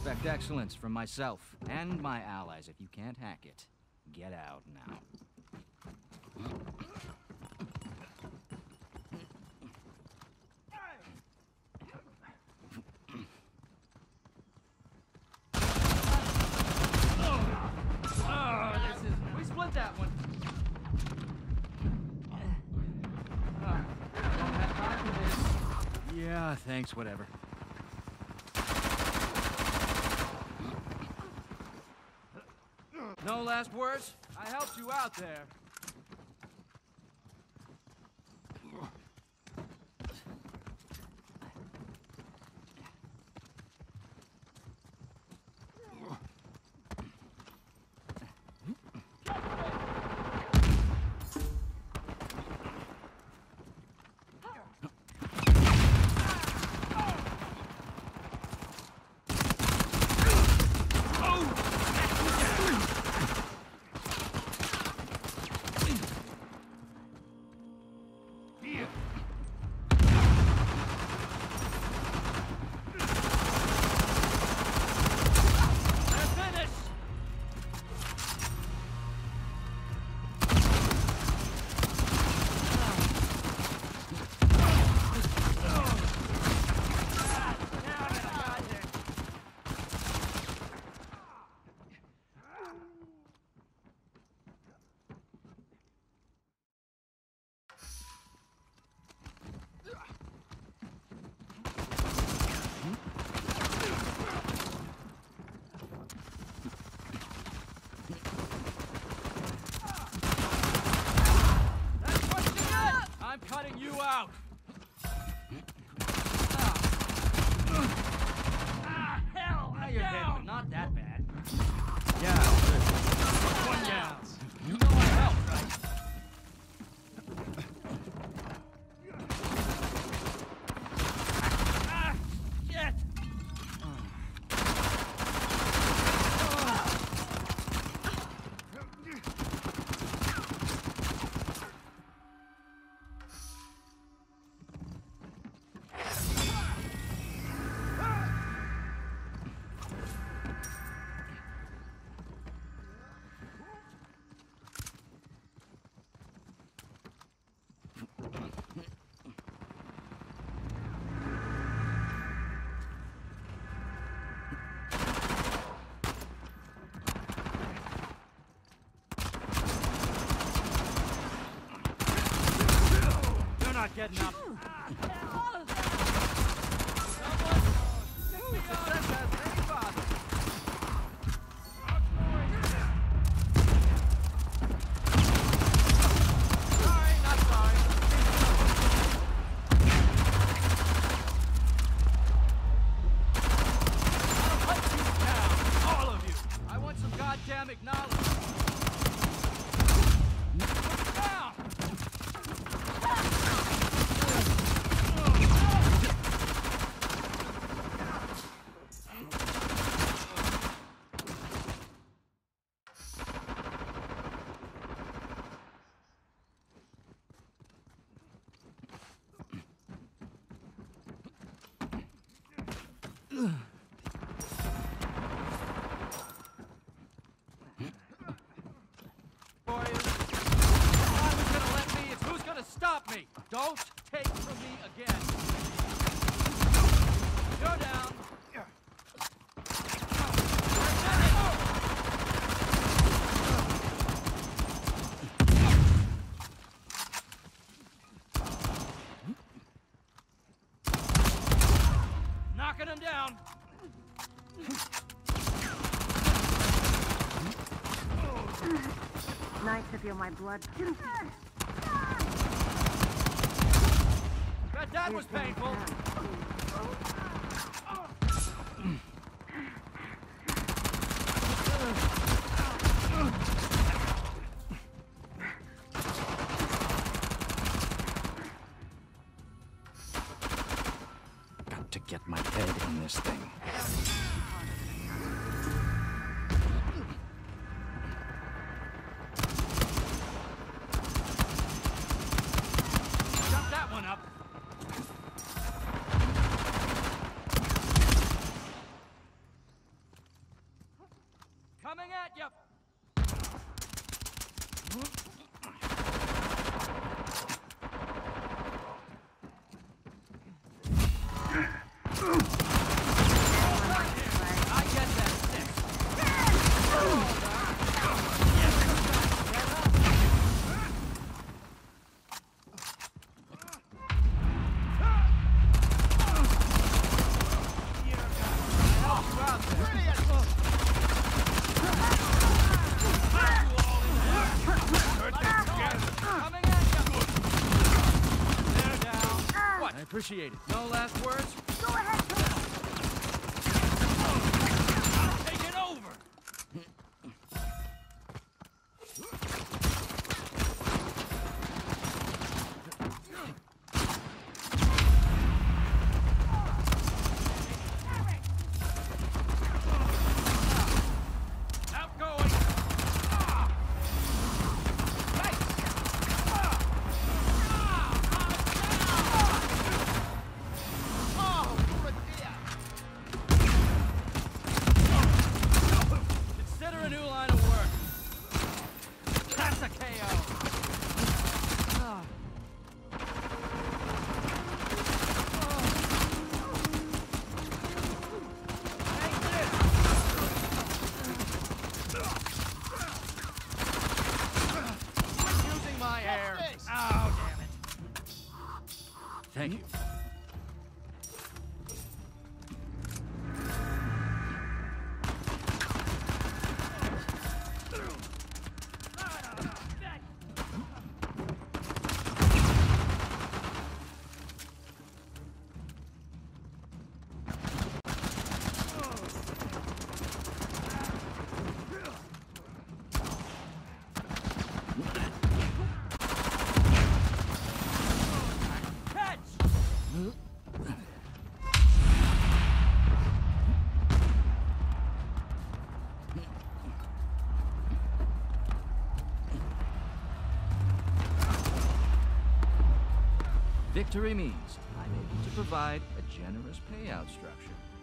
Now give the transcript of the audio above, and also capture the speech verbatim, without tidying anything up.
Expect excellence from myself and my allies. If you can't hack it, get out now. That one. Uh, don't have time for this. Yeah, thanks, whatever. No last words? I helped you out there. Cutting you out! Ah, hell! Now you're dead, but not that bad. Yeah. One down. You know I helped, right? Ah, shit! Not getting up. Someone pick me up that has any bother. Sorry, not sorry. I'll hunt you down, all of you. I want some goddamn acknowledgement. Put down. Stop me! Don't take from me again! You're down! Knocking him down! Nice to feel my blood. Bet that was painful. Got to get my head in this thing. Jump that one up. appreciate it. No last words? Go ahead, Take it over! Outgoing! Consider a new line of work. That's a K O. Take this. Quit using my air. Oh, damn it. Thank you. Catch! Victory means I'm able to provide a generous payout structure.